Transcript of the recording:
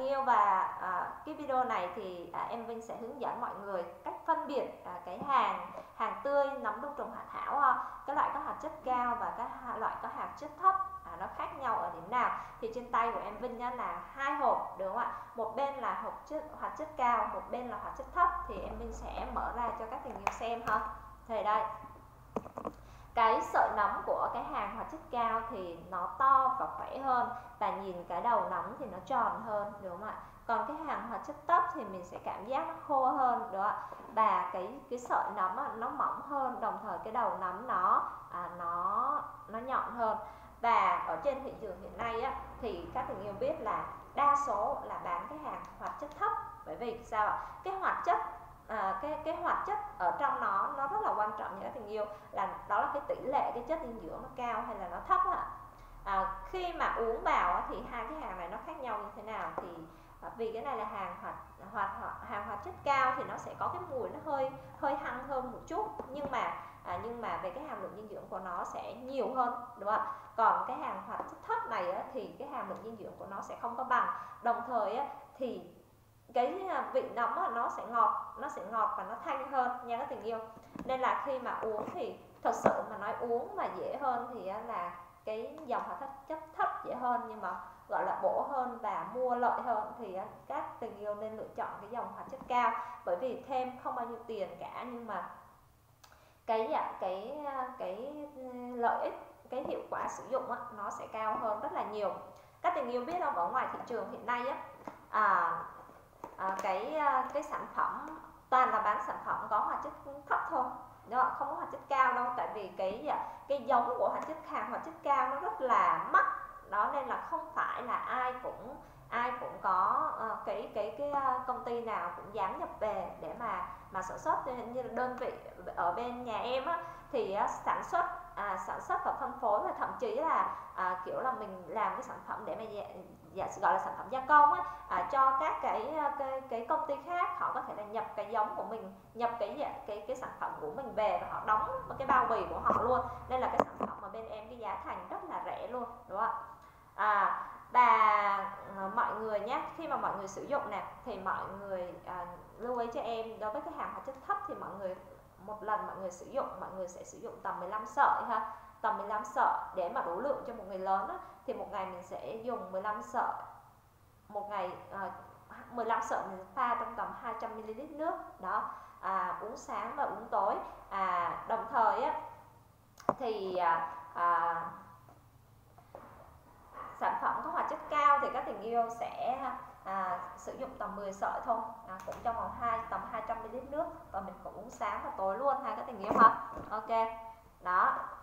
yêu, và cái video này thì em Vinh sẽ hướng dẫn mọi người cách phân biệt cái hàng tươi nấm đông trùng hạ thảo, cái loại có hoạt chất cao và cái loại có hoạt chất thấp, nó khác nhau ở điểm nào. Thì trên tay của em Vinh là 2 hộp, đúng không ạ? Một bên là hoạt chất cao, một bên là hoạt chất thấp. Thì em Vinh sẽ mở ra cho các tình yêu xem ha. Thì đây, cái sợi nấm của cái hàng hoạt chất cao thì nó to và khỏe hơn, và nhìn cái đầu nấm thì nó tròn hơn, đúng không ạ? Còn cái hàng hoạt chất thấp thì mình sẽ cảm giác nó khô hơn, đúng không ạ? Và cái sợi nấm nó mỏng hơn, đồng thời cái đầu nấm nó nhọn hơn. Và ở trên thị trường hiện nay thì các tình yêu biết là đa số là bán cái hàng hoạt chất thấp. Bởi vì sao ạ? Cái hoạt chất cái hoạt chất ở trong nó rất là quan trọng như các tình yêu, là đó là cái tỷ lệ cái chất dinh dưỡng nó cao hay là nó thấp khi mà uống vào thì hai cái hàng này nó khác nhau như thế nào? Thì vì cái này là hàng hoạt chất cao thì nó sẽ có cái mùi nó hơi hăng hơn một chút, nhưng mà về cái hàm lượng dinh dưỡng của nó sẽ nhiều hơn, đúng không ạ? Còn cái hàng hoạt chất thấp này thì cái hàm lượng dinh dưỡng của nó sẽ không có bằng. Đồng thời thì cái vị nấm nó sẽ ngọt và nó thanh hơn nha các tình yêu. Nên là khi mà uống thì thật sự mà nói uống mà dễ hơn thì là cái dòng hoạt chất thấp dễ hơn, nhưng mà gọi là bổ hơn và mua lợi hơn thì các tình yêu nên lựa chọn cái dòng hoạt chất cao, bởi vì thêm không bao nhiêu tiền cả, nhưng mà cái lợi ích, cái hiệu quả sử dụng nó sẽ cao hơn rất là nhiều. Các tình yêu biết không, ở ngoài thị trường hiện nay cái sản phẩm toàn là bán sản phẩm có hoạt chất thấp thôi, không có hoạt chất cao đâu. Tại vì cái giống của hàng hoạt chất cao nó rất là mắc đó, nên là không phải là ai cũng có cái công ty nào cũng dám nhập về để mà sản xuất. Như là đơn vị ở bên nhà em thì sản xuất và phân phối, và thậm chí là kiểu là mình làm cái sản phẩm để mà gọi là sản phẩm gia công cho các cái công ty khác. Họ có thể là nhập cái giống của mình, nhập cái sản phẩm của mình về, và họ đóng cái bao bì của họ luôn. Nên là cái sản phẩm mà bên em cái giá thành rất là rẻ luôn, đúng không ạ? Và mọi người nhé, khi mà mọi người sử dụng nè thì mọi người lưu ý cho em, đối với cái hàng hoạt chất thấp thì mọi người một lần mọi người sử dụng, mọi người sẽ sử dụng tầm 15 sợi tầm 15 sợi để mà đủ lượng cho một người lớn thì một ngày mình sẽ dùng 15 sợi. Một ngày 15 sợi mình pha trong tầm 200ml nước đó, uống sáng và uống tối. Đồng thời thì sản phẩm có hoạt chất cao thì các tình yêu sẽ sử dụng tầm 10 sợi thôi, cũng trong vòng tầm 200ml nước, và mình cũng uống sáng và tối luôn các tình yêu ha. Ok đó.